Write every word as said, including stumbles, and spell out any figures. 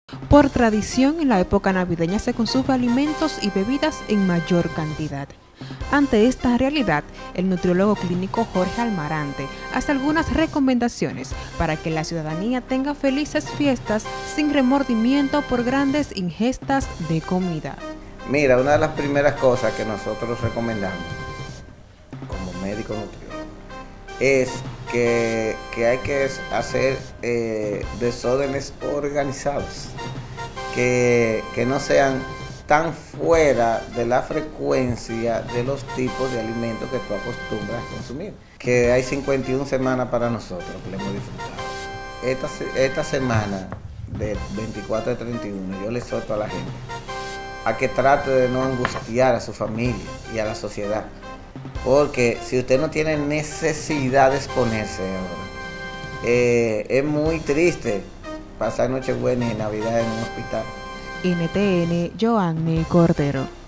Por tradición, en la época navideña se consume alimentos y bebidas en mayor cantidad. Ante esta realidad, el nutriólogo clínico Jorge Almarante hace algunas recomendaciones para que la ciudadanía tenga felices fiestas sin remordimiento por grandes ingestas de comida. Mira, una de las primeras cosas que nosotros recomendamos como médico nutriólogo es que, que hay que hacer eh, desórdenes organizados, que, que no sean tan fuera de la frecuencia de los tipos de alimentos que tú acostumbras a consumir. Que hay cincuenta y una semanas para nosotros que le hemos disfrutado. Esta, esta semana de veinticuatro a treinta y uno yo le exhorto a la gente a que trate de no angustiar a su familia y a la sociedad. Porque si usted no tiene necesidad de exponerse ahora, eh, es muy triste pasar Nochebuena y Navidad en un hospital. N T N, Joanny Cordero.